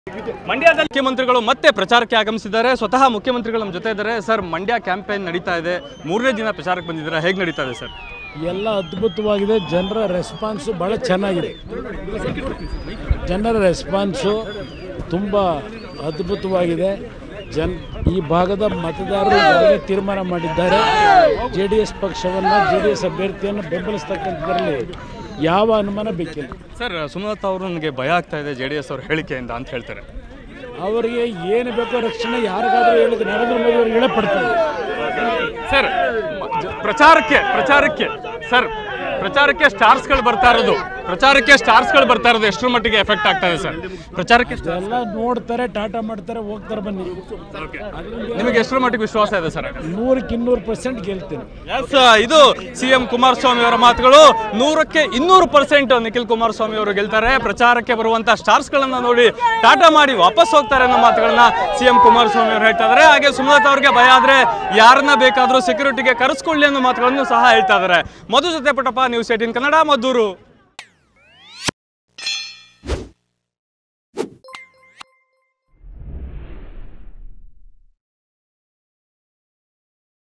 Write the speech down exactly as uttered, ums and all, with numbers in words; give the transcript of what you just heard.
ಮಂಡ್ಯದಲ್ಲಿ ಮುಖ್ಯಮಂತ್ರಿಗಳು ಮತ್ತೆ ಪ್ರಚಾರಕ್ಕೆ ಆಗಮಿಸಿದ್ದಾರೆ. ಸ್ವತಃ ಮುಖ್ಯಮಂತ್ರಿಗಳು ನಮ್ಮ ಜೊತೆ ಇದ್ದಾರೆ. ಸರ್, ಮಂಡ್ಯ ಕ್ಯಾಂಪೇನ್ ನಡೀತಾ ಇದೆ, ಮೂರನೇ ದಿನ ಪ್ರಚಾರಕ್ಕೆ ಬಂದಿದ್ದಾರೆ, ಹೇಗೆ ನಡೀತಾ ಇದೆ ಸರ್? ಎಲ್ಲ ಅದ್ಭುತವಾಗಿದೆ. ಜನರ ರೆಸ್ಪಾನ್ಸು ಭಾಳ ಚೆನ್ನಾಗಿದೆ. ಜನರ ರೆಸ್ಪಾನ್ಸು ತುಂಬ ಅದ್ಭುತವಾಗಿದೆ. ಜನ್ ಈ ಭಾಗದ ಮತದಾರರು ಈಗಾಗಲೇ ತೀರ್ಮಾನ ಮಾಡಿದ್ದಾರೆ. ಜೆ ಡಿ ಎಸ್ ಪಕ್ಷವನ್ನು, ಜೆ ಡಿ ಎಸ್ ಅಭ್ಯರ್ಥಿಯನ್ನು ಬೆಂಬಲಿಸ್ತಕ್ಕಂಥದ್ರಲ್ಲಿ ಯಾವ ಅನುಮಾನ ಬೇಕಿಲ್ಲ. ಸರ್, ಸುಮಲತಾ ಅವರು ನನಗೆ ಭಯ ಆಗ್ತಾ ಇದೆ ಜೆ ಡಿ ಎಸ್ ಅವ್ರ ಹೇಳಿಕೆಯಿಂದ ಅಂತ ಹೇಳ್ತಾರೆ. ಅವರಿಗೆ ಏನು ಬೇಕೋ ರಕ್ಷಣೆ ಯಾರಿಗಾದ್ರೂ ಹೇಳಿದ್ರೆ ನರೇಂದ್ರ ಮೋದಿ ಅವರು ಹೇಳೇ ಪಡ್ತಾರೆ. ಸರ್, ಪ್ರಚಾರಕ್ಕೆ ಪ್ರಚಾರಕ್ಕೆ ಸರ್ ಪ್ರಚಾರಕ್ಕೆ ಸ್ಟಾರ್ಸ್ಗಳು ಬರ್ತಾ ಇರೋದು ಪ್ರಚಾರಕ್ಕೆ ಸ್ಟಾರ್ಸ್ಗಳು ಬರ್ತಾ ಇರೋದು ಎಷ್ಟರ ಮಟ್ಟಿಗೆ ಎಫೆಕ್ಟ್ ಆಗ್ತಾ ಇದೆ ಸರ್? ಪ್ರಚಾರಕ್ಕೆ ಎಲ್ಲ ನೋಡ್ತಾರೆ, ಟಾಟಾ ಮಾಡ್ತಾರೆ, ಹೋಗ್ತಾರೆ. ಬನ್ನಿ, ನಿಮಗೆ ಎಷ್ಟರ ಮಟ್ಟಿಗೆ ವಿಶ್ವಾಸ ಇದೆ ಸರ್? ನೂರಕ್ಕೆ ಇನ್ನೂರು ಪರ್ಸೆಂಟ್ ಗೆಲ್ತೀನಿ. ಎಸ್, ಇದು ಸಿ ಎಂ ಕುಮಾರಸ್ವಾಮಿ ಅವರ ಮಾತುಗಳು. ನೂರಕ್ಕೆ ಇನ್ನೂರು ಪರ್ಸೆಂಟ್ ನಿಖಿಲ್ ಕುಮಾರಸ್ವಾಮಿ ಅವರು ಗೆಲ್ತಾರೆ. ಪ್ರಚಾರಕ್ಕೆ ಬರುವಂತ ಸ್ಟಾರ್ಸ್ಗಳನ್ನ ನೋಡಿ ಟಾಟಾ ಮಾಡಿ ವಾಪಸ್ ಹೋಗ್ತಾರೆ ಅನ್ನೋ ಮಾತುಗಳನ್ನ ಸಿ ಎಂ ಕುಮಾರಸ್ವಾಮಿ ಅವರು ಹೇಳ್ತಾ ಇದ್ದಾರೆ. ಹಾಗೆ ಸುಮಲತಾ ಅವರಿಗೆ ಭಯ ಆದ್ರೆ ಯಾರನ್ನ ಬೇಕಾದ್ರೂ ಸೆಕ್ಯೂರಿಟಿಗೆ ಕರೆಸ್ಕೊಳ್ಳಿ ಅನ್ನೋ ಮಾತುಗಳನ್ನು ಸಹ ಹೇಳ್ತಾ ಇದ್ದಾರೆ. ಮಧು ಜೊತೆ ಪುಟ್ಟಪ್ಪ, ನ್ಯೂಸ್ ಏಟೀನ್ ಕನ್ನಡ, ಮದ್ದೂರು.